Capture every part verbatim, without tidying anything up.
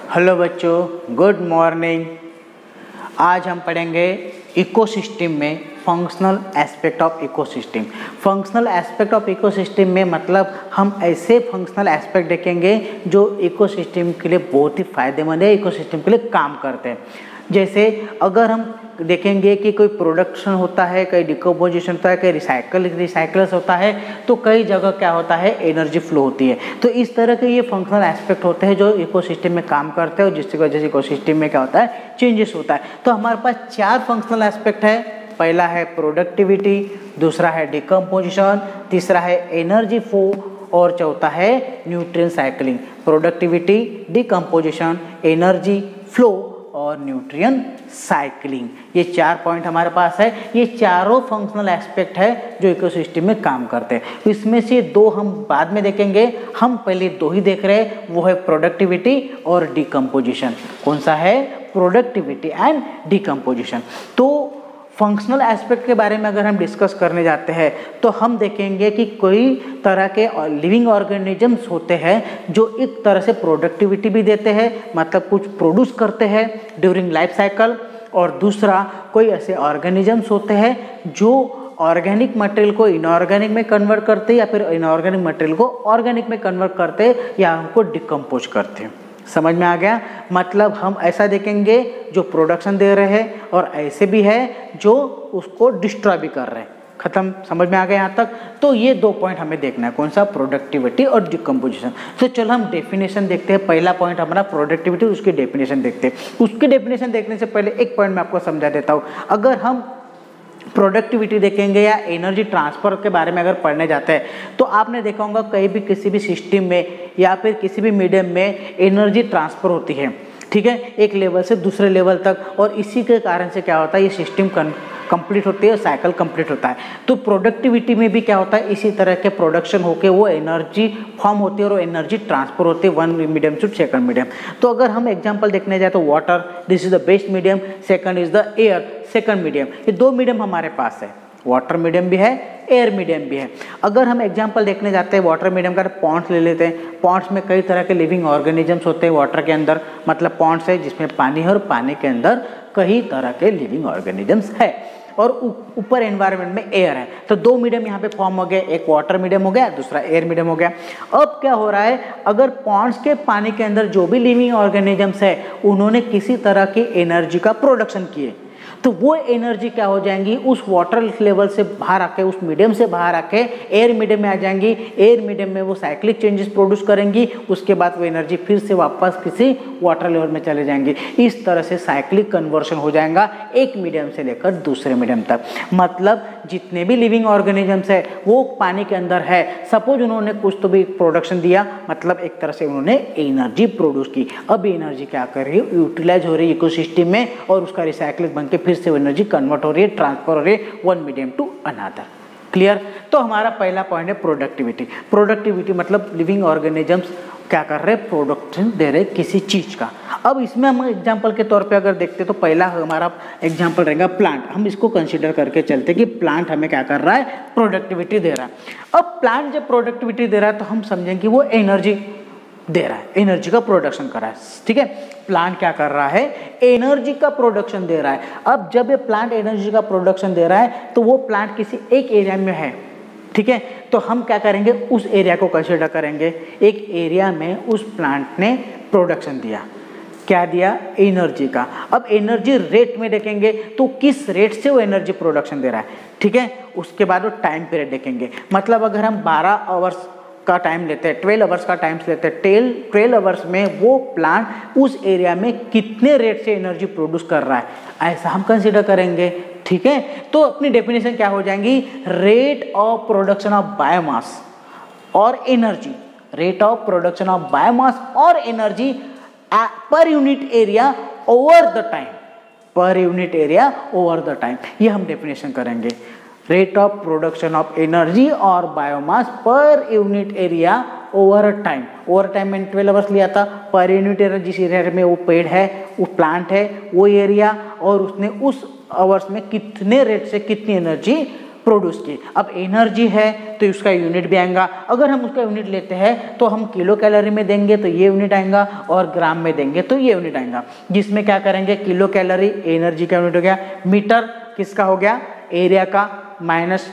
Hello बच्चों, good morning. आज हम पढ़ेंगे इकोसिस्टम में functional aspect of ecosystem. Functional aspect of ecosystem में मतलब हम ऐसे फंक्शनल एस्पेक्ट देखेंगे जो इकोसिस्टम के लिए बहुत ही फायदेमंद है, इकोसिस्टम के लिए काम करते हैं। जैसे अगर हम देखेंगे कि कोई प्रोडक्शन होता है, कई डिकम्पोजिशन होता है, कई रिसाइकल रिसाइकल्स होता है, तो कई जगह क्या होता है, एनर्जी फ्लो होती है। तो इस तरह के ये फंक्शनल एस्पेक्ट होते हैं जो इकोसिस्टम में काम करते हैं और जिसकी वजह से इकोसिस्टम में क्या होता है, चेंजेस होता है। तो हमारे पास चार फंक्शनल एस्पेक्ट है। पहला है प्रोडक्टिविटी, दूसरा है डिकम्पोजिशन, तीसरा है एनर्जी फ्लो और चौथा है nutrient cycling. Productivity, decomposition, energy flow और न्यूट्रिएंट साइक्लिंग, ये चार पॉइंट हमारे पास है। ये चारों फंक्शनल एस्पेक्ट है जो इकोसिस्टम में काम करते हैं। इसमें से दो हम बाद में देखेंगे, हम पहले दो ही देख रहे हैं, वो है प्रोडक्टिविटी और डिकम्पोजिशन। कौन सा है? Productivity and decomposition. तो फंक्शनल एस्पेक्ट के बारे में अगर हम डिस्कस करने जाते हैं तो हम देखेंगे कि कोई तरह के लिविंग ऑर्गेनिजम्स होते हैं जो एक तरह से प्रोडक्टिविटी भी देते हैं, मतलब कुछ प्रोड्यूस करते हैं ड्यूरिंग लाइफ साइकिल, और दूसरा कोई ऐसे ऑर्गेनिजम्स होते हैं जो ऑर्गेनिक मटेरियल को इनऑर्गेनिक में कन्वर्ट करते या फिर इनऑर्गेनिक मटेरियल को ऑर्गेनिक में कन्वर्ट करते या उनको डिकम्पोज करते हैं। समझ में आ गया? मतलब हम ऐसा देखेंगे जो प्रोडक्शन दे रहे हैं और ऐसे भी है जो उसको डिस्ट्रॉय भी कर रहे हैं। खत्म? समझ में आ गया यहाँ तक? तो ये दो पॉइंट हमें देखना है, कौन सा? प्रोडक्टिविटी और डिकम्पोजिशन। तो चलो हम डेफिनेशन देखते हैं। पहला पॉइंट हमारा प्रोडक्टिविटी, उसकी डेफिनेशन देखते हैं। उसकी डेफिनेशन देखने से पहले एक पॉइंट मैं आपको समझा देता हूँ। अगर हम प्रोडक्टिविटी देखेंगे या एनर्जी ट्रांसफ़र के बारे में अगर पढ़ने जाते हैं तो आपने देखा होगा कहीं भी किसी भी सिस्टम में या फिर किसी भी मीडियम में एनर्जी ट्रांसफ़र होती है, ठीक है, एक लेवल से दूसरे लेवल तक, और इसी के कारण से क्या होता है, ये सिस्टम कंप्लीट होती है, साइकिल कंप्लीट होता है। तो प्रोडक्टिविटी में भी क्या होता है, इसी तरह के प्रोडक्शन होके वो एनर्जी फॉर्म होती है और एनर्जी ट्रांसफर होती है one medium to second medium. तो अगर हम एग्जांपल देखने जाए तो water, this is the best medium, second is the air, second medium. ये दो मीडियम हमारे पास है, वाटर मीडियम भी है, एयर मीडियम भी है। अगर हम एग्जांपल देखने जाते हैं वाटर मीडियम का, पॉन्ड्स ले लेते हैं। पॉन्ड्स में कई तरह के लिविंग ऑर्गेनिजम्स होते हैं वाटर के अंदर, मतलब पॉन्ड्स है जिसमें पानी है और पानी के अंदर कई तरह के लिविंग ऑर्गेनिजम्स है, और ऊपर एनवायरनमेंट में एयर है। तो दो मीडियम यहाँ पे फॉर्म हो गए, एक वाटर मीडियम हो गया, दूसरा एयर मीडियम हो गया। अब क्या हो रहा है, अगर पॉन्ड्स के पानी के अंदर जो भी लिविंग ऑर्गेनिजम्स है उन्होंने किसी तरह की एनर्जी का प्रोडक्शन किए, तो वो एनर्जी क्या हो जाएंगी, उस वाटर लेवल से बाहर आके, उस मीडियम से बाहर आके एयर मीडियम में आ जाएंगी। एयर मीडियम में वो साइक्लिक चेंजेस प्रोड्यूस करेंगी, उसके बाद वो एनर्जी फिर से वापस किसी वाटर लेवल में चले जाएंगी। इस तरह से साइक्लिक कन्वर्शन हो जाएगा एक मीडियम से लेकर दूसरे मीडियम तक। मतलब जितने भी लिविंग ऑर्गेनिजम्स है वो पानी के अंदर है, सपोज उन्होंने कुछ तो भी प्रोडक्शन दिया, मतलब एक तरह से उन्होंने एनर्जी प्रोड्यूस की। अब एनर्जी क्या कर रही है, यूटिलाइज हो रही है इकोसिस्टम में, और उसका रिसाइक्लिंग बन के फिर से एनर्जी कन्वर्ट हो रही है, ट्रांसफर हो रही है one medium to another. Clear? तो हमारा पहला पॉइंट है प्रोडक्टिविटी। प्रोडक्टिविटी मतलब लिविंग ऑर्गेनिजम्स क्या कर रहे हैं, प्रोडक्शन दे रहे किसी चीज का। अब इसमें हम एग्जांपल के तौर पे अगर देखते तो पहला हमारा एग्जांपल रहेगा प्लांट। हम इसको कंसीडर करके चलते कि प्लांट हमें क्या कर रहा है, प्रोडक्टिविटी दे रहा है। अब प्लांट जब प्रोडक्टिविटी दे रहा है तो हम समझेंगे वो एनर्जी दे रहा है, एनर्जी का प्रोडक्शन कर रहा है, ठीक है। प्लांट क्या कर रहा है, एनर्जी का प्रोडक्शन दे रहा है। अब जब ये प्लांट एनर्जी का प्रोडक्शन दे रहा है तो वो प्लांट किसी एक एरिया में है, ठीक है, तो हम क्या करेंगे, उस एरिया को कंसीडर करेंगे। एक एरिया में उस प्लांट ने प्रोडक्शन दिया, क्या दिया, एनर्जी का। अब एनर्जी रेट में देखेंगे तो किस रेट से वो एनर्जी प्रोडक्शन दे रहा है, ठीक है। उसके बाद वो टाइम पीरियड देखेंगे, मतलब अगर हम बारह आवर्स का टाइम लेते हैं, ट्वेल्व आवर्स का टाइम लेते हैं, टेल ट्वेल्व आवर्स में वो प्लांट उस एरिया में कितने रेट से एनर्जी प्रोड्यूस कर रहा है, ऐसा हम कंसीडर करेंगे, ठीक है। तो अपनी डेफिनेशन क्या हो जाएंगी, rate of production of biomass और energy, rate of production of biomass और energy per unit area over the time, per unit area over the time, ये हम डेफिनेशन करेंगे। Rate of production of energy और biomass per unit area over time. Over time में twelve hours लिया था, पर unit area जिस area में वो पेड़ है, वो प्लांट है, वो एरिया, और उसने उस आवर्स में कितने रेट से कितनी एनर्जी प्रोड्यूस की। अब एनर्जी है तो उसका यूनिट भी आएगा, अगर हम उसका यूनिट लेते हैं तो हम किलो कैलोरी में देंगे तो ये यूनिट आएगा और ग्राम में देंगे तो ये यूनिट आएगा, जिसमें क्या करेंगे किलो कैलोरी एनर्जी का यूनिट हो गया, मीटर किसका हो गया एरिया का माइनस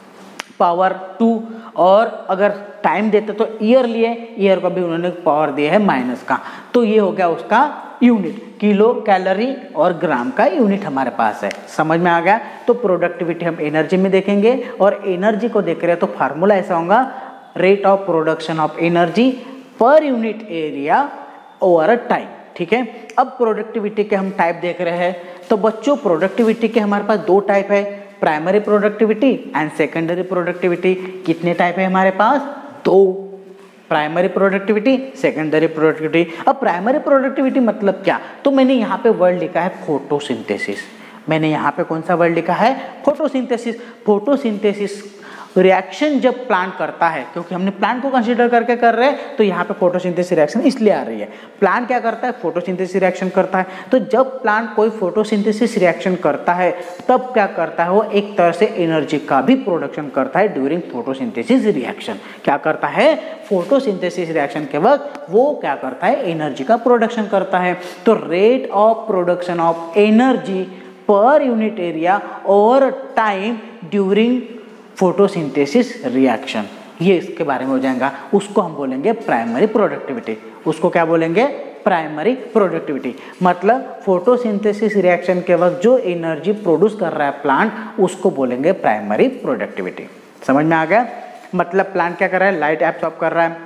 पावर टू, और अगर टाइम देते तो ईयर लिए, ईयर को भी उन्होंने पावर दिया है माइनस का, तो ये हो गया उसका यूनिट, किलो कैलोरी और ग्राम का यूनिट हमारे पास है। समझ में आ गया। तो प्रोडक्टिविटी हम एनर्जी में देखेंगे और एनर्जी को देख रहे हैं तो फार्मूला ऐसा होगा rate of production of energy per unit area over time. ठीक है, अब प्रोडक्टिविटी के हम टाइप देख रहे हैं, तो बच्चों प्रोडक्टिविटी के हमारे पास दो टाइप है, primary productivity and secondary productivity. कितने टाइप है हमारे पास? दो, प्राइमरी प्रोडक्टिविटी, सेकेंडरी प्रोडक्टिविटी। अब प्राइमरी प्रोडक्टिविटी मतलब क्या? तो मैंने यहाँ पे वर्ड लिखा है फोटोसिंथेसिस। मैंने यहाँ पे कौन सा वर्ड लिखा है? फोटोसिंथेसिस। फोटोसिंथेसिस रिएक्शन जब प्लांट करता है, क्योंकि हमने प्लांट को कंसीडर करके कर रहे हैं तो यहाँ पे फोटोसिंथेसिस रिएक्शन इसलिए आ रही है। प्लांट क्या करता है? फोटोसिंथेसिस रिएक्शन करता है। तो जब प्लांट कोई फोटोसिंथेसिस रिएक्शन करता है तब क्या करता है? वो एक तरह से एनर्जी का भी प्रोडक्शन करता है ड्यूरिंग फोटोसिंथेसिस रिएक्शन। क्या करता है? फोटोसिंथेसिस रिएक्शन के वक्त वो क्या करता है? एनर्जी का प्रोडक्शन करता है। तो rate of production of energy per unit area over time during photosynthesis reaction, ये इसके बारे में हो जाएगा। उसको हम बोलेंगे प्राइमरी प्रोडक्टिविटी। उसको क्या बोलेंगे? Primary productivity. मतलब फोटोसिंथेसिस रिएक्शन के वक्त जो एनर्जी प्रोड्यूस कर रहा है प्लांट, उसको बोलेंगे प्राइमरी प्रोडक्टिविटी। समझ में आ गया? मतलब प्लांट क्या कर रहा है? लाइट एब्सॉर्ब कर रहा है,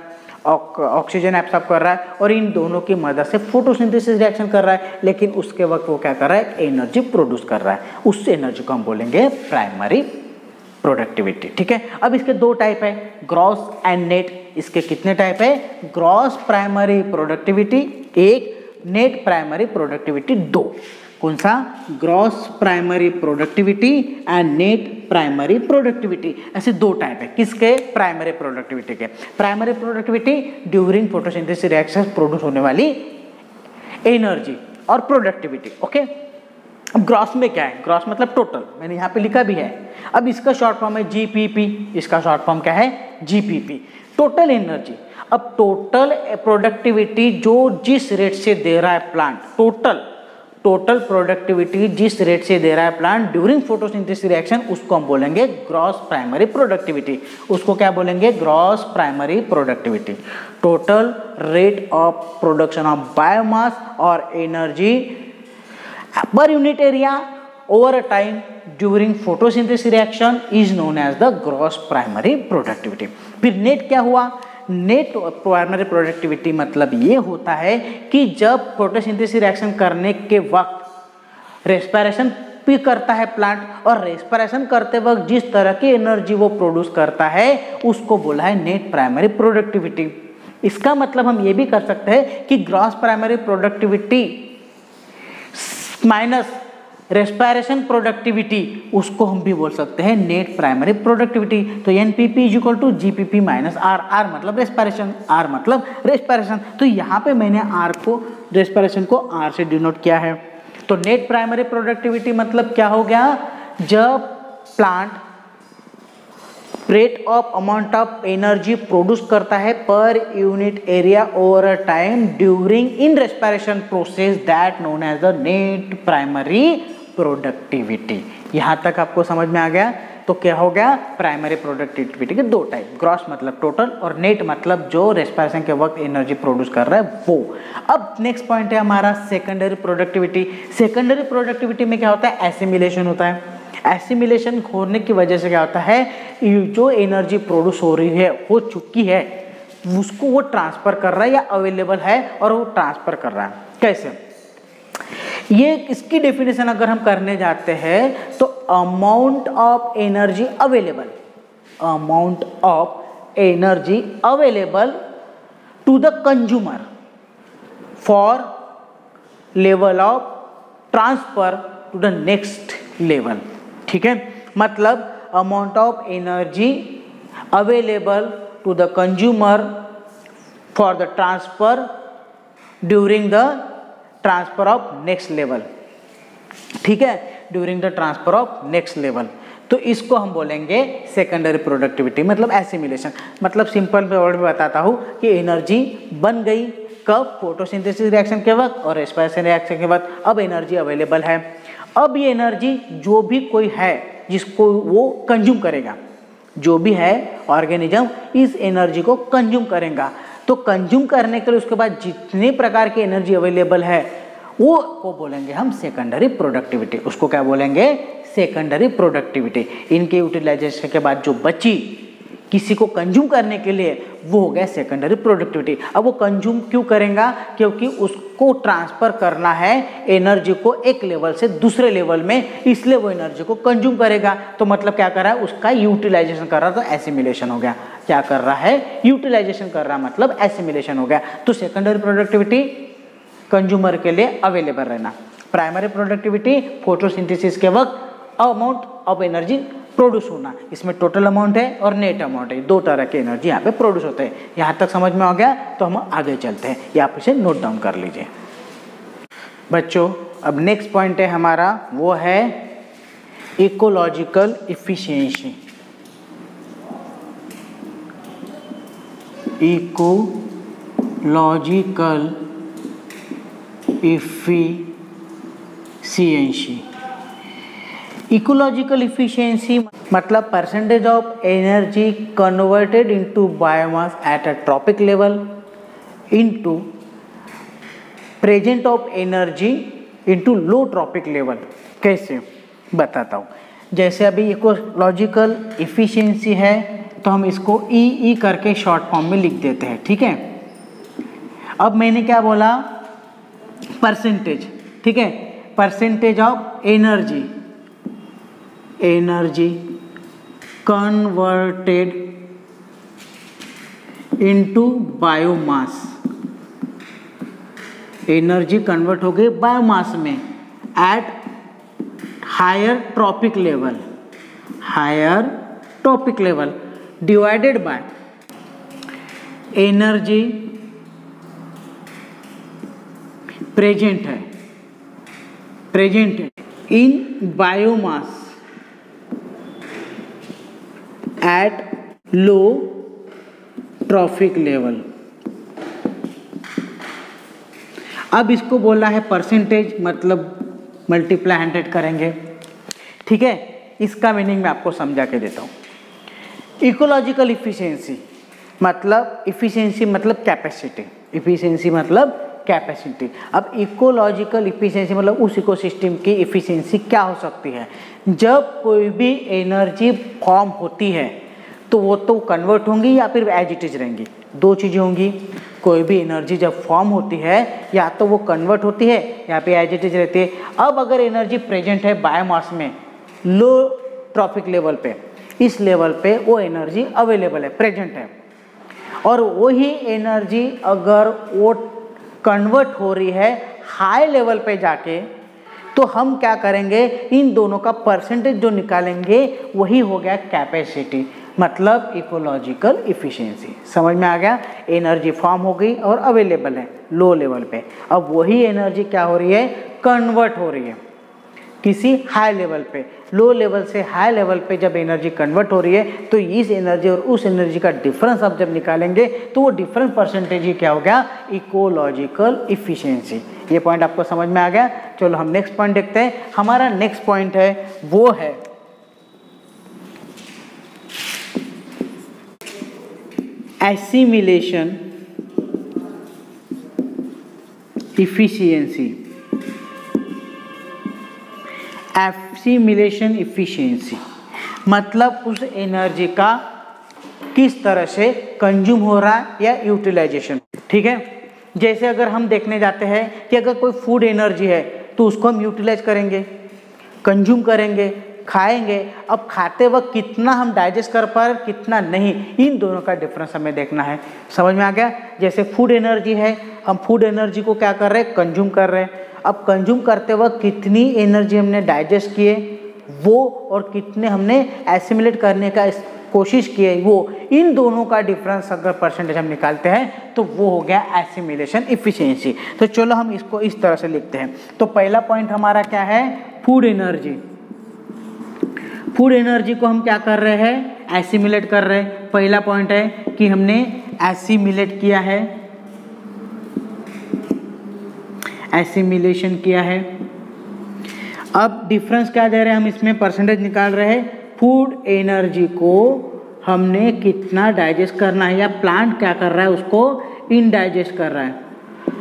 ऑक्सीजन एब्सॉर्ब कर रहा है, और इन दोनों की मदद से फोटोसिंथेसिस रिएक्शन कर रहा है, लेकिन उसके वक्त वो क्या कर रहा है? एनर्जी प्रोड्यूस कर रहा है। उस एनर्जी को हम बोलेंगे प्राइमरी प्रोडक्टिविटी। ठीक है, अब इसके दो टाइप है, ग्रॉस एंड नेट। इसके कितने टाइप है? ग्रॉस प्राइमरी प्रोडक्टिविटी एक, नेट प्राइमरी प्रोडक्टिविटी दो। कौन सा? Gross primary productivity and net primary productivity. ऐसे दो टाइप है। किसके? प्राइमरी प्रोडक्टिविटी के। Primary productivity during photosynthesis reaction produce होने वाली एनर्जी और प्रोडक्टिविटी। ओके, अब ग्रॉस में क्या है? ग्रॉस मतलब टोटल, मैंने यहाँ पे लिखा भी है। अब इसका शॉर्ट फॉर्म है जीपीपी। इसका शॉर्ट फॉर्म क्या है? GPP, total energy. अब टोटल प्रोडक्टिविटी जो जिस रेट से दे रहा है प्लांट, टोटल टोटल प्रोडक्टिविटी जिस रेट से दे रहा है प्लांट ड्यूरिंग फोटोसिंथेसिस रिएक्शन, उसको हम बोलेंगे ग्रॉस प्राइमरी प्रोडक्टिविटी। उसको क्या बोलेंगे? Gross primary productivity. Total rate of production of biomass और energy per unit area over a time during photosynthesis reaction is known as the gross primary productivity। फिर net क्या हुआ? नेट प्राइमरी प्रोडक्टिविटी मतलब ये होता है कि जब फोटोसिंथेसिस रिएक्शन करने के वक्त रेस्पिरेशन भी करता है प्लांट, और रेस्पिरेशन करते वक्त जिस तरह की एनर्जी वो प्रोड्यूस करता है उसको बोला है नेट प्राइमरी प्रोडक्टिविटी। इसका मतलब हम ये भी कर सकते हैं कि gross primary productivity minus respiration productivity, उसको हम भी बोल सकते हैं नेट प्राइमरी प्रोडक्टिविटी। तो NPP is equal to GPP minus R. R मतलब रेस्पिरेशन, आर मतलब रेस्पिरेशन। तो यहाँ पे मैंने आर को, रेस्पिरेशन को आर से डिनोट किया है। तो नेट प्राइमरी प्रोडक्टिविटी मतलब क्या हो गया? जब plant rate of amount of energy produce करता है per unit area over a time during in respiration process that known as the net primary productivity. यहाँ तक आपको समझ में आ गया? तो क्या हो गया? प्राइमरी प्रोडक्टिविटी के दो टाइप, ग्रॉस मतलब टोटल और नेट मतलब जो रेस्पिरेशन के वक्त एनर्जी प्रोड्यूस कर रहा है वो। अब नेक्स्ट पॉइंट है हमारा सेकेंडरी प्रोडक्टिविटी। सेकेंडरी प्रोडक्टिविटी में क्या होता है? एसिमिलेशन होता है। एसिमिलेशन होने की वजह से क्या होता है? जो एनर्जी प्रोड्यूस हो रही है, हो चुकी है, उसको वो ट्रांसफर कर रहा है या अवेलेबल है और वो ट्रांसफर कर रहा है। कैसे? ये इसकी डेफिनेशन अगर हम करने जाते हैं तो amount of energy available, amount of energy available to the consumer for level of transfer to the next level. ठीक है, मतलब amount of energy available to the consumer for the transfer during the transfer of next level. ठीक है, during the transfer of next level. तो इसको हम बोलेंगे secondary productivity, मतलब एसिमिलेशन। मतलब सिंपल वर्ड में बताता हूँ कि एनर्जी बन गई कब, फोटोसिंथेसिस रिएक्शन के वक्त और रेस्पिरेशन रिएक्शन के वक्त, अब एनर्जी अवेलेबल है। अब ये एनर्जी जो भी कोई है जिसको वो कंज्यूम करेगा, जो भी है ऑर्गेनिज्म इस एनर्जी को कंज्यूम करेगा। तो कंज्यूम करने के लिए उसके बाद जितने प्रकार की एनर्जी अवेलेबल है वो को बोलेंगे हम सेकेंडरी प्रोडक्टिविटी। उसको क्या बोलेंगे? Secondary productivity. इनके यूटिलाइजेशन के बाद जो बची किसी को कंज्यूम करने के लिए, वो हो गया सेकेंडरी प्रोडक्टिविटी। अब वो कंज्यूम क्यों करेगा? क्योंकि उसको ट्रांसफर करना है एनर्जी को एक लेवल से दूसरे लेवल में, इसलिए वो एनर्जी को कंज्यूम करेगा। तो मतलब क्या कर रहा है? उसका यूटिलाइजेशन कर रहा, तो एसिमिलेशन हो गया। क्या कर रहा है? यूटिलाइजेशन कर रहा, मतलब एसिमिलेशन हो गया। तो सेकेंडरी प्रोडक्टिविटी कंज्यूमर के लिए अवेलेबल रहना। प्राइमरी प्रोडक्टिविटी फोटोसिंथेसिस के वक्त अमाउंट ऑफ एनर्जी प्रोड्यूस होना। इसमें टोटल अमाउंट है और नेट अमाउंट है, दो तरह के एनर्जी यहाँ पे प्रोड्यूस होते हैं। यहाँ तक समझ में आ गया? तो हम आगे चलते हैं, या आप इसे नोट डाउन कर लीजिए बच्चों। अब नेक्स्ट पॉइंट है हमारा, वो है ecological efficiency. Ecological efficiency. Ecological efficiency मतलब percentage of energy converted into biomass at a trophic level into present of energy into low trophic level. कैसे बताता हूँ। जैसे अभी इकोलॉजिकल इफिशिएंसी है तो हम इसको ई ई करके शॉर्ट फॉर्म में लिख देते हैं, ठीक है। अब मैंने क्या बोला? परसेंटेज, ठीक है। Percentage of energy energy converted into biomass. Energy convert हो गई बायोमास में at higher trophic level, higher trophic level divided by energy present है प्रेजेंट है in biomass at low trophic level. अब इसको बोला है परसेंटेज, मतलब मल्टीप्लाई हंड्रेड करेंगे, ठीक है। इसका मीनिंग मैं आपको समझा के देता हूँ। इकोलॉजिकल इफिशिएंसी मतलब इफिशिएंसी मतलब कैपेसिटी, इफिशिएंसी मतलब कैपेसिटी। अब इकोलॉजिकल इफिशिएंसी मतलब उस इकोसिस्टम की इफिशिएंसी क्या हो सकती है? जब कोई भी एनर्जी फॉर्म होती है तो वो तो कन्वर्ट होंगी या फिर एज इट इज रहेंगी, दो चीज़ें होंगी। कोई भी एनर्जी जब फॉर्म होती है या तो वो कन्वर्ट होती है या फिर एज इट इज रहती है। अब अगर एनर्जी प्रेजेंट है बायोमास में लो ट्रॉपिक लेवल पे, इस लेवल पे वो एनर्जी अवेलेबल है, प्रेजेंट है, और वही एनर्जी अगर वो कन्वर्ट हो रही है हाई लेवल पे जाके, तो हम क्या करेंगे? इन दोनों का परसेंटेज जो निकालेंगे वही हो गया कैपेसिटी, मतलब इकोलॉजिकल इफिशिएंसी। समझ में आ गया? एनर्जी फॉर्म हो गई और अवेलेबल है लो लेवल पे, अब वही एनर्जी क्या हो रही है? कन्वर्ट हो रही है किसी हाई लेवल पे। लो लेवल से हाई लेवल पे जब एनर्जी कन्वर्ट हो रही है तो इस एनर्जी और उस एनर्जी का डिफरेंस आप जब निकालेंगे तो वो डिफरेंस परसेंटेज ही क्या हो गया? Ecological efficiency. ये पॉइंट आपको समझ में आ गया? चलो हम नेक्स्ट पॉइंट देखते हैं। हमारा नेक्स्ट पॉइंट है वो है एसिमिलेशन इफिशिएंसी। एसिमिलेशन इफिशिएंसी मतलब उस एनर्जी का किस तरह से कंज्यूम हो रहा है या यूटिलाइजेशन, ठीक है। जैसे अगर हम देखने जाते हैं कि अगर कोई फूड एनर्जी है तो उसको हम यूटिलाइज करेंगे, कंज्यूम करेंगे, खाएंगे। अब खाते वक्त कितना हम डाइजेस्ट कर पा रहे हैं, कितना नहीं, इन दोनों का डिफरेंस हमें देखना है। समझ में आ गया? जैसे फूड एनर्जी है, हम फूड एनर्जी को क्या कर रहे हैं? कंज्यूम कर रहे हैं। अब कंज्यूम करते वक्त कितनी एनर्जी हमने डाइजेस्ट किए वो, और कितने हमने एसिमिलेट करने का कोशिश की है वो, इन दोनों का डिफरेंस अगर परसेंटेज हम निकालते हैं तो वो हो गया एसिमिलेशन इफिशिएंसी। तो चलो हम इसको इस तरह से लिखते हैं। तो पहला पॉइंट हमारा क्या है? Food energy. फूड एनर्जी को हम क्या कर रहे हैं, एसिमिलेट कर रहे हैं। पहला पॉइंट है कि हमने एसिमिलेट किया है, एसिमिलेशन किया है। अब डिफरेंस क्या दे रहे हैं हम इसमें, परसेंटेज निकाल रहे हैं। फूड एनर्जी को हमने कितना डाइजेस्ट करना है, या प्लांट क्या कर रहा है उसको इनडाइजेस्ट कर रहा है,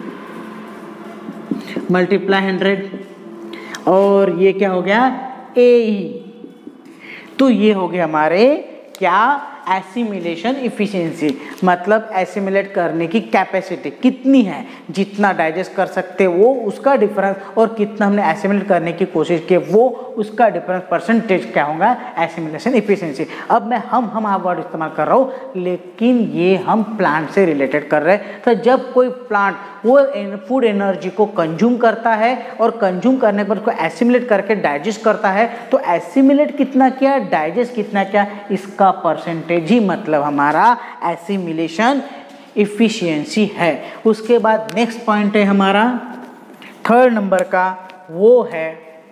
मल्टीप्लाई हंड्रेड, और ये क्या हो गया ए ई। तो ये हो गया हमारे क्या, एसिमिलेशन इफिशिएंसी, मतलब एसिमिलेट करने की कैपेसिटी कितनी है, जितना डाइजेस्ट कर सकते वो उसका डिफरेंस, और कितना हमने एसिमिलेट करने की कोशिश की वो उसका डिफरेंस, परसेंटेज क्या होगा, एसिमिलेशन इफिशिएंसी। अब मैं हम हम आप वर्ड इस्तेमाल कर रहा हूँ, लेकिन ये हम प्लांट से रिलेटेड कर रहे हैं। तो जब कोई प्लांट वो फूड एनर्जी को कंज्यूम करता है और कंज्यूम करने पर उसको एसिमिलेट करके डाइजेस्ट करता है, तो एसिमिलेट कितना किया, डाइजेस्ट कितना किया, इसका परसेंटेज ही मतलब हमारा एसिमिलेशन इफिशिएंसी है। उसके बाद नेक्स्ट पॉइंट है हमारा थर्ड नंबर का, वो है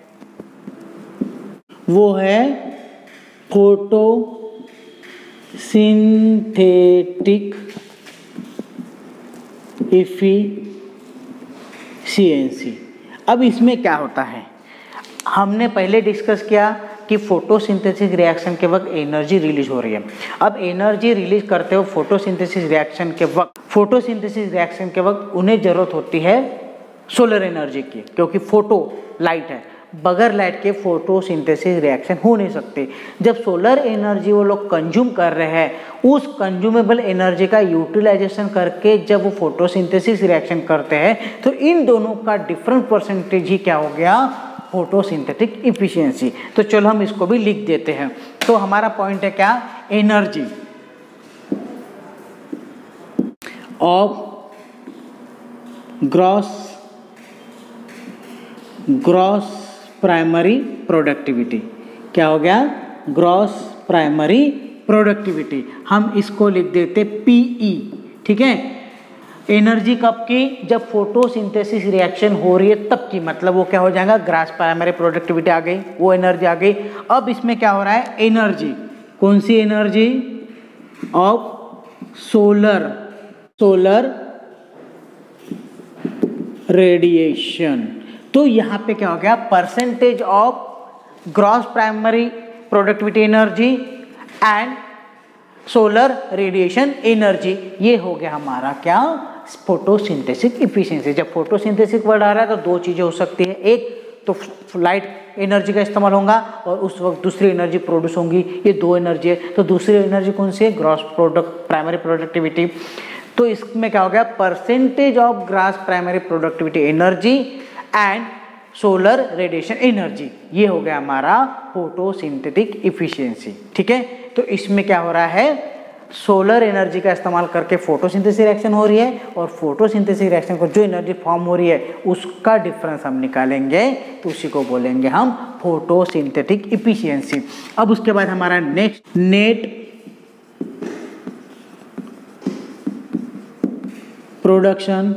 वो है फोटोसिंथेटिक इफिशिएंसी। अब इसमें क्या होता है, हमने पहले डिस्कस किया कि फोटोसिंथेसिस रिएक्शन के वक्त एनर्जी रिलीज हो रही है। अब एनर्जी रिलीज करते हो फोटोसिंथेसिस रिएक्शन के वक्त, फोटोसिंथेसिस रिएक्शन के वक्त उन्हें जरूरत होती है सोलर एनर्जी की, क्योंकि फोटो लाइट है, बगैर लाइट के फोटोसिंथेसिस रिएक्शन हो नहीं सकती। जब सोलर एनर्जी वो लोग कंज्यूम कर रहे हैं, उस कंज्यूमेबल एनर्जी का यूटिलाइजेशन करके जब वो फोटोसिंथेसिस रिएक्शन करते हैं, तो इन दोनों का डिफरेंट परसेंटेज ही क्या हो गया, फोटोसिंथेटिक इफिशिएंसी। तो चलो हम इसको भी लिख देते हैं। तो हमारा पॉइंट है क्या, energy of gross gross primary productivity, क्या हो गया, ग्रॉस प्राइमरी प्रोडक्टिविटी। हम इसको लिख देते पीई, ठीक है। एनर्जी कब की, जब फोटोसिंथेसिस रिएक्शन हो रही है तब की, मतलब वो क्या हो जाएगा, ग्रॉस प्राइमरी प्रोडक्टिविटी आ गई, वो एनर्जी आ गई। अब इसमें क्या हो रहा है, एनर्जी, कौन सी energy, of solar solar radiation. तो यहाँ पे क्या हो गया, percentage of gross primary productivity energy and solar radiation energy, ये हो गया हमारा क्या, फोटोसिंथेसिस इफिशिएंसी। जब फोटोसिंथेसिस वर्ड आ रहा है तो दो चीजें हो सकती है, एक तो लाइट एनर्जी का इस्तेमाल होगा और उस वक्त दूसरी एनर्जी प्रोड्यूस होंगी, ये दो एनर्जी है। तो दूसरी एनर्जी कौन सी है, ग्रॉस प्रोडक्ट प्राइमरी प्रोडक्टिविटी। तो इसमें क्या हो गया, percentage of gross primary productivity energy and solar radiation energy, ये हो गया हमारा फोटोसिंथेटिक इफिशिएंसी, ठीक है। तो इसमें क्या हो रहा है, सोलर एनर्जी का इस्तेमाल करके फोटोसिंथेसिस रिएक्शन हो रही है, और फोटोसिंथेसिस रिएक्शन को जो एनर्जी फॉर्म हो रही है उसका डिफरेंस हम निकालेंगे, तो उसी को बोलेंगे हम फोटोसिंथेटिक इफिशिएंसी। अब उसके बाद हमारा next, net production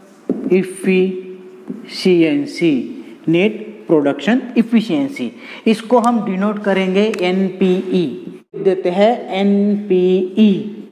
efficiency, net production efficiency, इसको हम डिनोट करेंगे एनपीई, देते हैं एनपीई।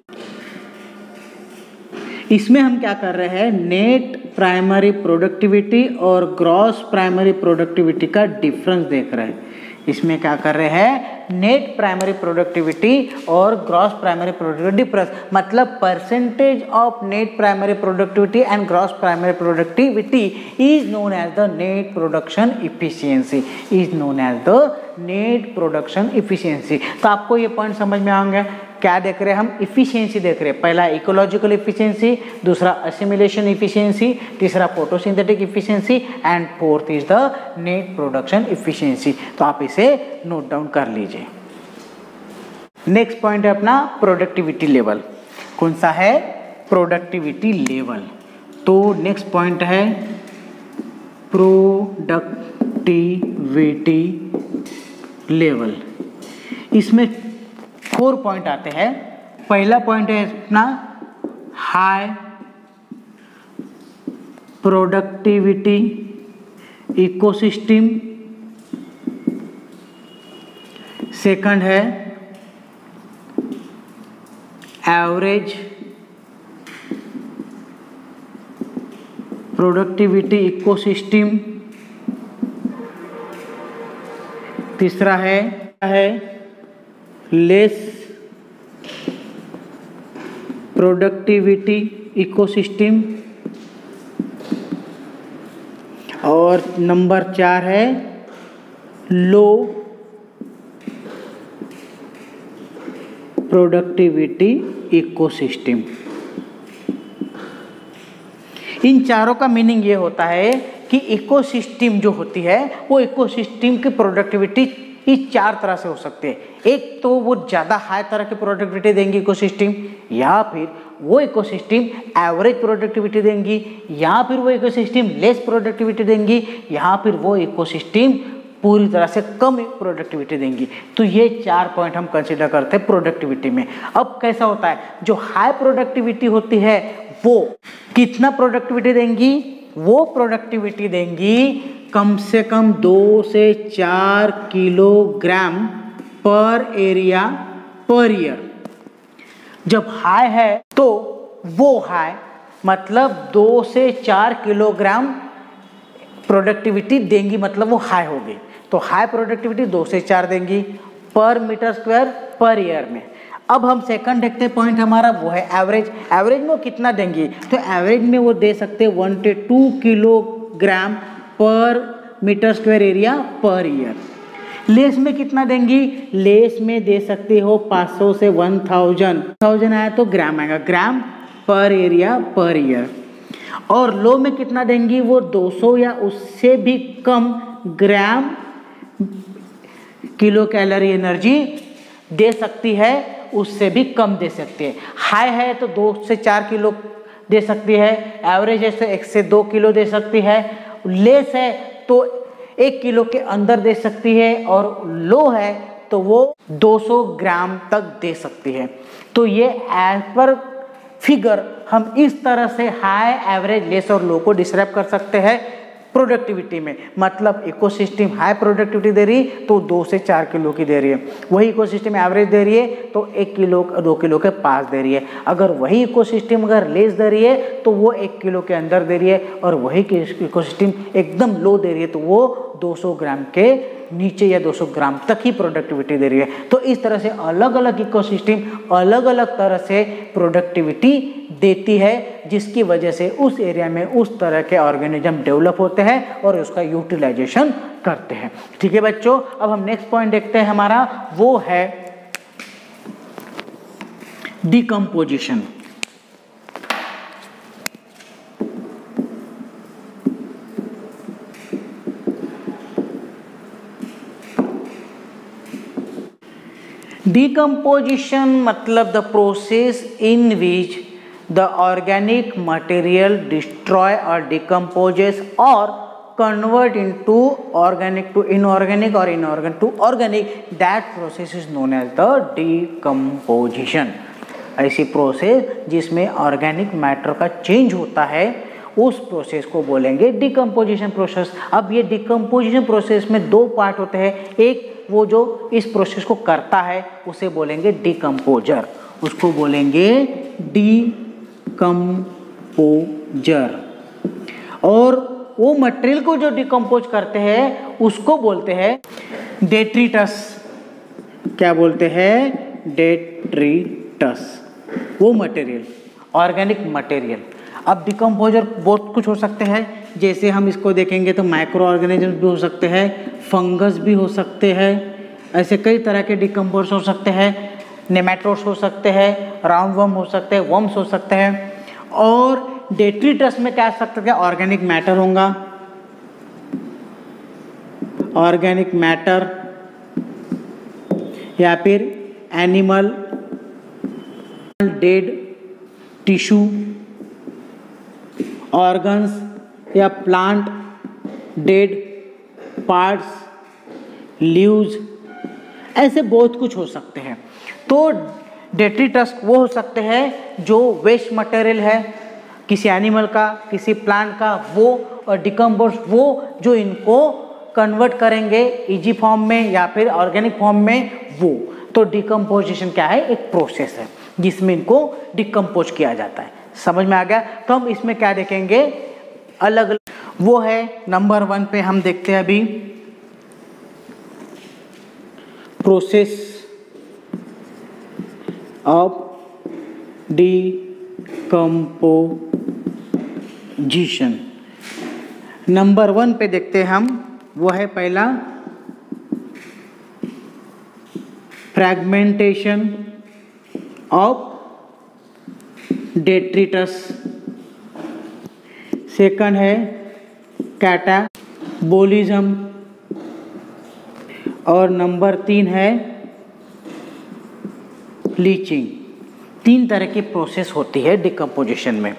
इसमें हम क्या कर रहे हैं, नेट प्राइमरी प्रोडक्टिविटी और ग्रॉस प्राइमरी प्रोडक्टिविटी का डिफरेंस देख रहे हैं। इसमें क्या कर रहे हैं, नेट प्राइमरी प्रोडक्टिविटी और ग्रॉस प्राइमरी प्रोडक्टिविटी डिफरेंस, मतलब percentage of net primary productivity and gross primary productivity is known as the net production efficiency, is known as the net production efficiency. तो आपको ये पॉइंट समझ में आएंगे, क्या देख रहे हैं हम, इफिशिएंसी देख रहे हैं। पहला इकोलॉजिकल इफिशिएंसी, दूसरा असिमिलेशन इफिशिएंसी, तीसरा photosynthetic efficiency and fourth is the net production efficiency. तो आप इसे नोट डाउन कर लीजिए। नेक्स्ट पॉइंट है अपना प्रोडक्टिविटी लेवल, कौन सा है, प्रोडक्टिविटी लेवल। तो नेक्स्ट पॉइंट है प्रोडक्टिविटी लेवल। इसमें फोर पॉइंट आते हैं। पहला पॉइंट है अपना हाई प्रोडक्टिविटी इकोसिस्टम, सेकंड है एवरेज प्रोडक्टिविटी इकोसिस्टम। तीसरा है है लेस प्रोडक्टिविटी इकोसिस्टम। और नंबर चार है लो प्रोडक्टिविटी इकोसिस्टम। इन चारों का मीनिंग ये होता है कि इकोसिस्टम जो होती है वो इकोसिस्टम की प्रोडक्टिविटी इस चार तरह से हो सकती है। एक तो वो ज़्यादा हाई तरह की प्रोडक्टिविटी देंगी इकोसिस्टम, या फिर वो इकोसिस्टम एवरेज प्रोडक्टिविटी देंगी, या फिर वो इकोसिस्टम लेस प्रोडक्टिविटी देंगी, या फिर वो इकोसिस्टम पूरी तरह से कम प्रोडक्टिविटी देंगी। तो ये चार पॉइंट हम कंसिडर करते हैं प्रोडक्टिविटी में। अब कैसा होता है, जो हाई प्रोडक्टिविटी होती है वो कितना प्रोडक्टिविटी देंगी, वो प्रोडक्टिविटी देंगी कम से कम दो से चार किलोग्राम पर एरिया पर ईयर। जब हाई है तो वो हाई मतलब दो से चार किलोग्राम प्रोडक्टिविटी देंगी, मतलब वो हाई होगी। तो हाई प्रोडक्टिविटी दो से चार देंगी पर मीटर स्क्वायर पर ईयर में। अब हम सेकंड देखते हैं पॉइंट हमारा, वो है एवरेज। एवरेज में वो कितना देंगी, तो एवरेज में वो दे सकते हैं वन से टू किलोग्राम पर मीटर स्क्वायर एरिया पर ईयर। लेस में कितना देंगी, लेस में दे सकते हो पाँच सौ से वन थाउजेंड थाउजेंड आया तो ग्राम आएगा, ग्राम पर एरिया पर ईयर। और लो में कितना देंगी, वो दो सौ या उससे भी कम ग्राम किलो कैलोरी एनर्जी दे सकती है, उससे भी कम दे सकती है। हाई है तो दो से चार किलो दे सकती है, एवरेज है तो एक से दो किलो दे सकती है, लेस है तो एक किलो के अंदर दे सकती है, और लो है तो वो दो सौ ग्राम तक दे सकती है। तो ये एज पर फिगर हम इस तरह से हाई, एवरेज, लेस और लो को डिस्क्राइब कर सकते हैं प्रोडक्टिविटी में। मतलब इकोसिस्टम हाई प्रोडक्टिविटी दे रही तो दो से चार किलो की दे रही है, वही इकोसिस्टम एवरेज दे रही है तो एक किलो दो किलो के पास दे रही है। अगर वही इकोसिस्टम अगर लेस दे रही है तो वो एक किलो के अंदर दे रही है, और वही इकोसिस्टम एकदम लो दे रही है तो वो दो सौ ग्राम के नीचे या दो सौ ग्राम तक ही प्रोडक्टिविटी दे रही है। तो इस तरह से अलग अलग इकोसिस्टम अलग अलग तरह से प्रोडक्टिविटी देती है, जिसकी वजह से उस एरिया में उस तरह के ऑर्गेनिज्म डेवलप होते हैं और उसका यूटिलाइजेशन करते हैं। ठीक है बच्चों, अब हम नेक्स्ट पॉइंट देखते हैं हमारा, वो है डिकम्पोजिशन। Decomposition मतलब the process in which the organic material destroy or decomposes or convert into organic to inorganic or inorganic to organic, that process is known as the decomposition। ऐसी process जिसमें organic matter का change होता है उस process को बोलेंगे decomposition process. अब ये डिकम्पोजिशन प्रोसेस में दो पार्ट होते हैं, एक वो जो इस प्रोसेस को करता है उसे बोलेंगे डिकम्पोजर, उसको बोलेंगे डिकम्पोजर, और वो मटेरियल को जो डिकम्पोज करते हैं उसको बोलते हैं डेट्रिटस। क्या बोलते हैं, डेट्रिटस, वो मटेरियल ऑर्गेनिक मटेरियल। अब डिकम्पोजर बहुत कुछ हो सकते हैं, जैसे हम इसको देखेंगे तो माइक्रो ऑर्गेनिजम्स भी हो सकते हैं, फंगस भी हो सकते हैं, ऐसे कई तरह के डिकम्पोजर्स हो सकते हैं, नेमेटोड्स हो सकते हैं, राउंड वर्म हो सकते हैं, वर्म्स हो सकते हैं। और डेट्रिटस में क्या सकते हैं, ऑर्गेनिक मैटर होगा, ऑर्गेनिक मैटर या फिर एनिमल डेड टिश्यू, ऑर्गन्स या प्लांट डेड पार्ट्स, लीव्स, ऐसे बहुत कुछ हो सकते हैं। तो डेट्रिटस वो हो सकते हैं जो वेस्ट मटेरियल है किसी एनिमल का, किसी प्लांट का, वो, और डिकम्पोज वो जो इनको कन्वर्ट करेंगे इजी फॉर्म में या फिर ऑर्गेनिक फॉर्म में, वो तो डिकम्पोजिशन क्या है, एक प्रोसेस है जिसमें इनको डिकम्पोज किया जाता है। समझ में आ गया? तो हम इसमें क्या देखेंगे, अलग अलग, वो है नंबर वन पे हम देखते हैं अभी process of decomposition. Number one पे देखते हैं हम, वो है पहला फ्रैगमेंटेशन ऑफ डेट्रिटस, सेकंड है कैटाबोलिज्म, और नंबर तीन है लीचिंग। तीन तरह की प्रोसेस होती है डिकम्पोजिशन में।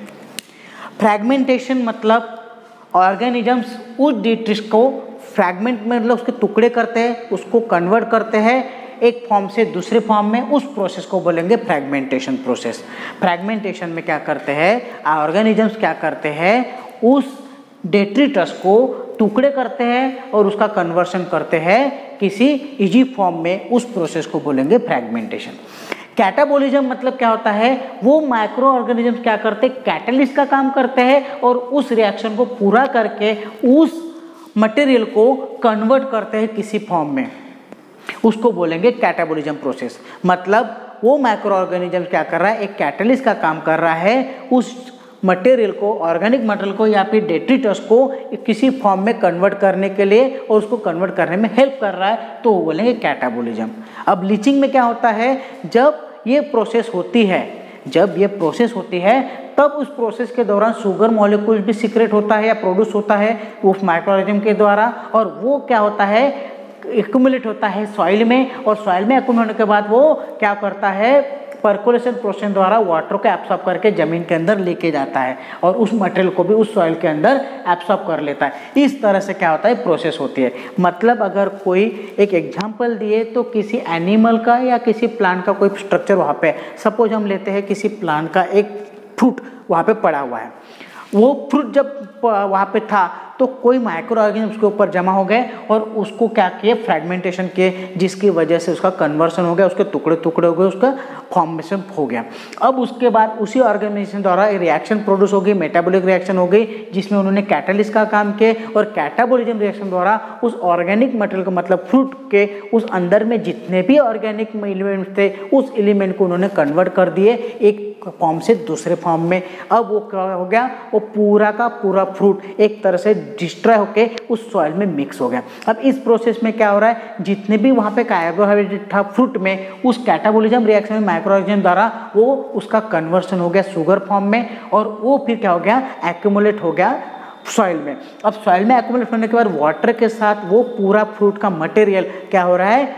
फ्रैगमेंटेशन मतलब ऑर्गेनिजम्स उस डिट्रिस को फ्रैगमेंट में, मतलब उसके टुकड़े करते हैं, उसको कन्वर्ट करते हैं एक फॉर्म से दूसरे फॉर्म में, उस प्रोसेस को बोलेंगे फ्रैगमेंटेशन प्रोसेस। फ्रैगमेंटेशन में क्या करते हैं ऑर्गेनिजम्स, क्या करते हैं उस डेट्रिटस को टुकड़े करते हैं और उसका कन्वर्शन करते हैं किसी इजी फॉर्म में, उस प्रोसेस को बोलेंगे फ्रैगमेंटेशन। कैटाबोलिज्म मतलब क्या होता है, वो माइक्रो ऑर्गेनिजम्स क्या करते हैं, कैटलिस्ट का काम करते हैं और उस रिएक्शन को पूरा करके उस मटेरियल को कन्वर्ट करते हैं किसी फॉर्म में, उसको बोलेंगे कैटाबोलिज्म प्रोसेस। मतलब वो माइक्रो ऑर्गेनिज्म क्या कर रहा है, एक कैटलिस्ट का काम कर रहा है, उस मटेरियल को, ऑर्गेनिक मटेरियल को या फिर डेट्रिटस को किसी फॉर्म में कन्वर्ट करने के लिए और उसको कन्वर्ट करने में हेल्प कर रहा है, तो वो बोलेंगे कैटाबोलिज्म। अब लीचिंग में क्या होता है, जब ये प्रोसेस होती है जब ये प्रोसेस होती है तब उस प्रोसेस के दौरान शुगर मॉलिक्यूल भी सीक्रेट होता है या प्रोड्यूस होता है उस माइक्रो ऑर्गेनिज्म के द्वारा, और वो क्या होता है, एक्यूमुलेट होता है सॉइल में, और सॉइल में एक्यूमुलेट होने के बाद वो क्या करता है, पर्कुलेशन प्रोसेस द्वारा वाटर को एब्सॉर्ब करके जमीन के अंदर लेके जाता है और उस मटेरियल को भी उस सॉइल के अंदर एब्सॉर्ब कर लेता है। इस तरह से क्या होता है, प्रोसेस होती है। मतलब अगर कोई एक एग्जांपल दिए तो किसी एनिमल का या किसी प्लांट का कोई स्ट्रक्चर वहाँ पे, सपोज हम लेते हैं किसी प्लांट का एक फ्रूट वहाँ पे पड़ा हुआ है, वो फ्रूट जब वहाँ पे था तो कोई माइक्रो ऑर्गेनिज्म उसके ऊपर जमा हो गए और उसको क्या किए, फ्रैगमेंटेशन किए, जिसकी वजह से उसका कन्वर्सन हो गया, उसके टुकड़े टुकड़े हो गए, उसका फॉर्मेशन हो गया। अब उसके बाद उसी ऑर्गेनाइजेशन द्वारा रिएक्शन प्रोड्यूस हो गई, मेटाबॉलिक रिएक्शन हो गई, जिसमें उन्होंने कैटलिस्ट का काम किए, और कैटाबोलिज्म रिएक्शन द्वारा उस ऑर्गेनिक मटेरियल को, मतलब फ्रूट के उस अंदर में जितने भी ऑर्गेनिक एलिमेंट्स थे उस एलिमेंट को उन्होंने कन्वर्ट कर दिए एक फॉर्म से दूसरे फॉर्म में। अब वो क्या हो गया, वो पूरा का पूरा फ्रूट एक तरह से डिस्ट्रॉय होके उस सॉइल में मिक्स हो गया। अब इस प्रोसेस में क्या हो रहा है, जितने भी वहाँ पे कार्बोहाइड्रेट था फ्रूट में, उस कैटाबोलिज्म रिएक्शन में माइक्रो ऑर्गेनिज्म द्वारा वो उसका कन्वर्सन हो गया शुगर फॉर्म में, और वो फिर क्या हो गया, एक्यूमुलेट हो गया सॉइल में। अब सॉइल में एक्यूमुलेट होने के बाद वाटर के साथ वो पूरा फ्रूट का मटेरियल क्या हो रहा है,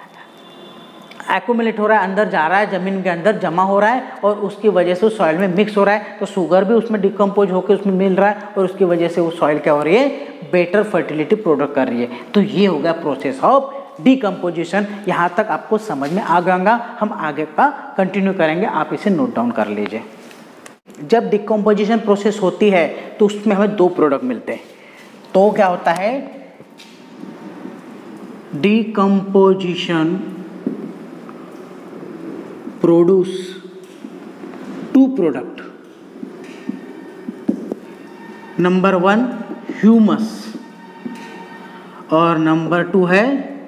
एक्यूमुलेट हो रहा है, अंदर जा रहा है, जमीन के अंदर जमा हो रहा है, और उसकी वजह से उस सॉइल में मिक्स हो रहा है, तो शुगर भी उसमें डिकम्पोज होकर उसमें मिल रहा है, और उसकी वजह से वो सॉइल क्या हो रही है, बेटर फर्टिलिटी प्रोडक्ट कर रही है। तो ये हो गया प्रोसेस ऑफ डिकम्पोजिशन। यहाँ तक आपको समझ में आ गया, हम आगे का कंटिन्यू करेंगे, आप इसे नोट डाउन कर लीजिए। जब डिकम्पोजिशन प्रोसेस होती है तो उसमें हमें दो प्रोडक्ट मिलते हैं। तो क्या होता है, decomposition produce two product. Number one humus और नंबर टू है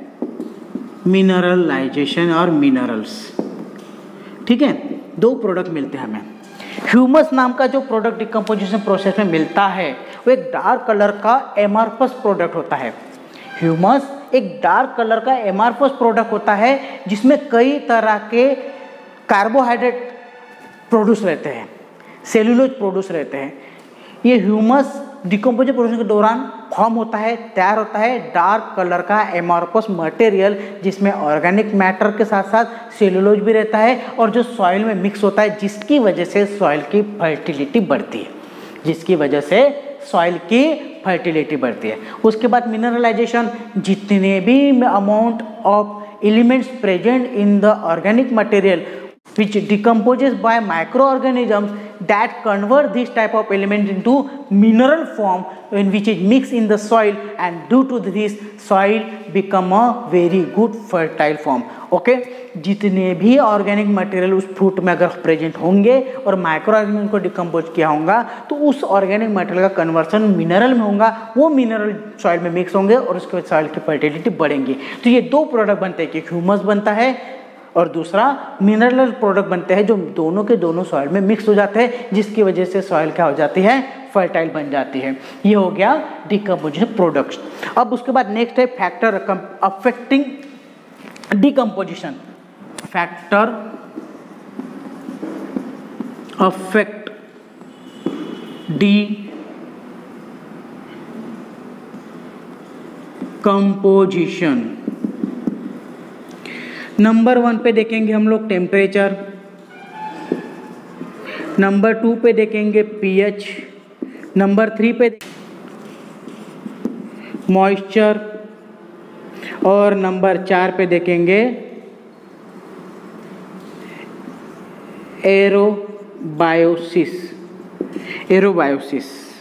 मिनरलाइजेशन और मिनरल्स। ठीक है, दो प्रोडक्ट मिलते हैं हमें। ह्यूमस नाम का जो प्रोडक्ट डिकम्पोजिशन प्रोसेस में मिलता है वो एक डार्क कलर का एमॉर्फस प्रोडक्ट होता है। ह्यूमस एक डार्क कलर का एमॉर्फस प्रोडक्ट होता है जिसमें कई तरह के कार्बोहाइड्रेट प्रोड्यूस रहते हैं, सेल्यूलोज प्रोड्यूस रहते हैं। ये ह्यूमस डिकम्पोजिशन प्रोसेस के दौरान फॉर्म होता है, तैयार होता है डार्क कलर का एमॉर्फस मटेरियल, जिसमें ऑर्गेनिक मैटर के साथ साथ सेल्यूलोज भी रहता है, और जो सॉइल में मिक्स होता है, जिसकी वजह से सॉइल की फर्टिलिटी बढ़ती है जिसकी वजह से सॉइल की फर्टिलिटी बढ़ती है। उसके बाद मिनरलाइजेशन, जितने भी amount of elements present in the organic material which decomposes by microorganisms, that convert this type of element into mineral form in which is mixed in the soil, and due to this soil become a very good fertile form. Okay okay? जितने भी organic material उस fruit में अगर present होंगे और micro organism को decompose किया होगा तो उस ऑर्गेनिक मटेरियल का कन्वर्सन मिनरल में होगा, वो मिनरल सॉइल में मिक्स होंगे और उसके बाद सॉइल की फर्टिलिटी बढ़ेंगी। तो ये दो प्रोडक्ट बनते हैं, एक ह्यूमस बनता है और दूसरा मिनरल प्रोडक्ट बनते हैं, जो दोनों के दोनों सॉइल में मिक्स हो जाते हैं, जिसकी वजह से सॉइल क्या हो जाती है, फर्टाइल बन जाती है। ये हो गया डिकम्पोजिशन प्रोडक्ट्स। अब उसके बाद नेक्स्ट है factor affecting decomposition. Factor affect decomposition. Number one पे देखेंगे हम लोग टेम्परेचर, नंबर टू पे देखेंगे पीएच, नंबर थ्री पे मॉइस्चर और नंबर चार पे देखेंगे aerobiosis. Aerobiosis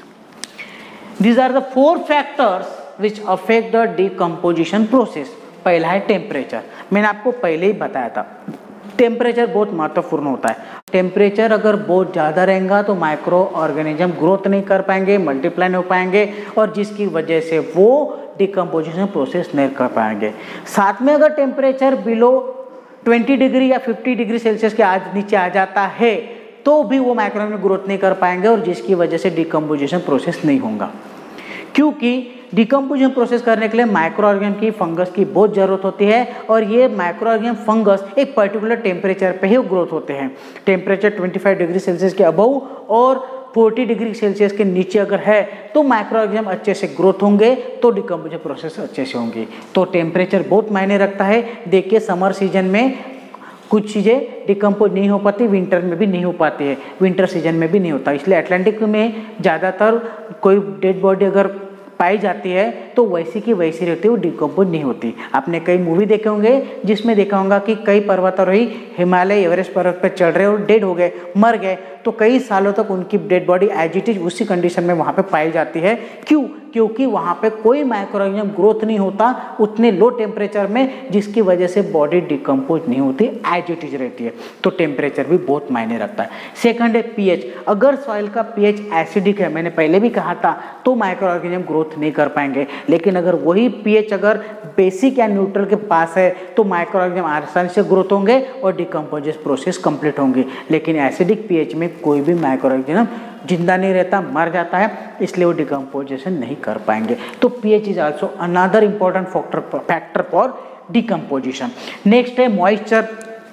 these are the four factors which affect the decomposition process. पहला है टेम्परेचर। मैंने आपको पहले ही बताया था टेम्परेचर बहुत महत्वपूर्ण होता है। टेम्परेचर अगर बहुत ज़्यादा रहेगा तो माइक्रो ऑर्गेनिज्म ग्रोथ नहीं कर पाएंगे, मल्टीप्लाई नहीं हो पाएंगे और जिसकी वजह से वो डिकम्पोजिशन प्रोसेस नहीं कर पाएंगे। साथ में अगर टेम्परेचर बिलो बीस डिग्री या पचास डिग्री सेल्सियस के आज नीचे आ जाता है तो भी वो माइक्रो ऑर्गेनिज्म ग्रोथ नहीं कर पाएंगे और जिसकी वजह से डिकम्पोजिशन प्रोसेस नहीं होगा। क्योंकि डिकम्पोजिशन प्रोसेस करने के लिए माइक्रो ऑर्गेनिज्म की फंगस की बहुत ज़रूरत होती है और ये माइक्रो ऑर्गेनिज्म फंगस एक पर्टिकुलर टेम्परेचर पे ही ग्रोथ होते हैं। टेम्परेचर पच्चीस डिग्री सेल्सियस के अबव और चालीस डिग्री सेल्सियस के नीचे अगर है तो माइक्रो ऑर्गेनिज्म अच्छे से ग्रोथ होंगे तो डिकम्पोजिशन प्रोसेस अच्छे से होंगी। तो टेम्परेचर बहुत मायने रखता है। देखिए समर सीजन में कुछ चीज़ें डिकम्पोज नहीं हो पाती, विंटर में भी नहीं हो पाती है, विंटर सीजन में भी नहीं होता। इसलिए अटलांटिक में ज़्यादातर कोई डेड बॉडी अगर पाई जाती है तो वैसी की वैसी रहती है, वो डिकम्पोज नहीं होती। आपने कई मूवी देखे होंगे जिसमें देखा होगा कि कई पर्वतारोही हिमालय एवरेस्ट पर्वत पर चढ़ रहे और डेड हो गए, मर गए, तो कई सालों तक उनकी dead body as it is उसी कंडीशन में वहाँ पे पाई जाती है। क्यों? क्योंकि वहाँ पे कोई माइक्रो ऑर्गेनिज्म ग्रोथ नहीं होता उतने लो टेम्परेचर में, जिसकी वजह से बॉडी डिकम्पोज नहीं होती, एज इट इज रहती है। तो टेम्परेचर भी बहुत मायने रखता है। सेकंड है पीएच। अगर सॉइल का पीएच एसिडिक है, मैंने पहले भी कहा था, तो माइक्रो ऑर्गेनिज्म ग्रोथ नहीं कर पाएंगे। लेकिन अगर वही पीएच अगर बेसिक या न्यूट्रल के पास है तो माइक्रो ऑर्गेनिज्म आसानी से ग्रोथ होंगे और डिकम्पोजिशन प्रोसेस कंप्लीट होंगे। लेकिन एसिडिक पीएच में कोई भी माइक्रो ऑर्गेनिज्म जिंदा नहीं रहता, मर जाता है, इसलिए वो डिकम्पोजिशन नहीं कर पाएंगे। तो pH is also another important factor factor for decomposition. Next है मॉइस्चर।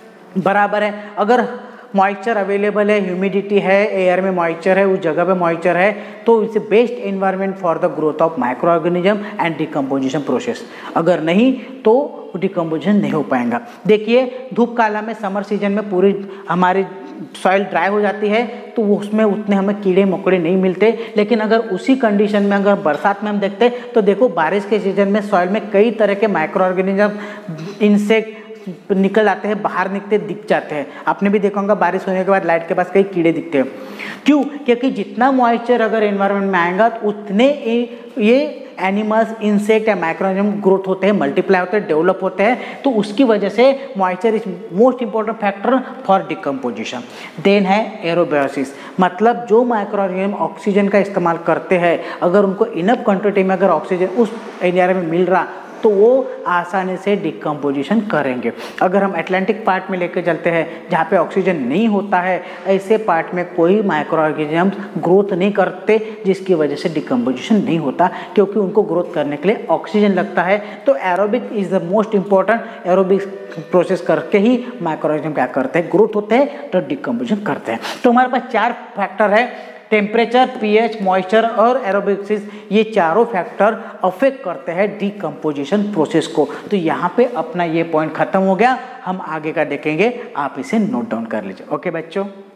बराबर है, अगर मॉइस्चर अवेलेबल है, ह्यूमिडिटी है, एयर में मॉइस्चर है, उस जगह पे मॉइस्चर है, तो it's best environment for the growth of micro organism and decomposition process. अगर नहीं तो डिकम्पोजिशन नहीं हो पाएगा। देखिए धूप काला में समर सीजन में पूरी हमारी सॉइल ड्राई हो जाती है तो उसमें उतने हमें कीड़े मकोड़े नहीं मिलते। लेकिन अगर उसी कंडीशन में अगर बरसात में हम देखते हैं तो देखो बारिश के सीजन में सॉइल में कई तरह के माइक्रो ऑर्गेनिज्म, इंसेक्ट निकल आते हैं, बाहर निकलते दिख जाते हैं। आपने भी देखा होगा बारिश होने के बाद लाइट के पास कई कीड़े दिखते हैं। क्यों? क्योंकि जितना मॉइस्चर अगर एनवायरनमेंट में आएगा तो उतने ये एनिमल्स, इंसेक्ट या माइक्रोऑर्गेनिज्म ग्रोथ होते हैं, मल्टीप्लाई होते हैं, डेवलप होते हैं। तो उसकी वजह से moisture is most important factor for decomposition. Then है एरोबायोसिस, मतलब जो माइक्रोऑर्गेनिज्म ऑक्सीजन का इस्तेमाल करते हैं, अगर उनको इनफ क्वांटिटी में अगर ऑक्सीजन उस एरिया में मिल रहा तो वो आसानी से डिकम्पोजिशन करेंगे। अगर हम अटलांटिक पार्ट में लेकर चलते हैं जहाँ पे ऑक्सीजन नहीं होता है, ऐसे पार्ट में कोई माइक्रो ऑर्गेनिज्म ग्रोथ नहीं करते, जिसकी वजह से डिकम्पोजिशन नहीं होता, क्योंकि उनको ग्रोथ करने के लिए ऑक्सीजन लगता है। तो aerobic is the most important. Aerobic process करके ही माइक्रो ऑर्गेनिज्म क्या करते हैं, ग्रोथ होते हैं, तो डिकम्पोजिशन करते हैं। तो हमारे पास चार फैक्टर है, टेम्परेचर, पीएच, मॉइस्चर और एरोबिक्सिस। ये चारों फैक्टर अफेक्ट करते हैं डिकम्पोजिशन प्रोसेस को। तो यहाँ पे अपना ये पॉइंट खत्म हो गया। हम आगे का देखेंगे, आप इसे नोट डाउन कर लीजिए। ओके बच्चों।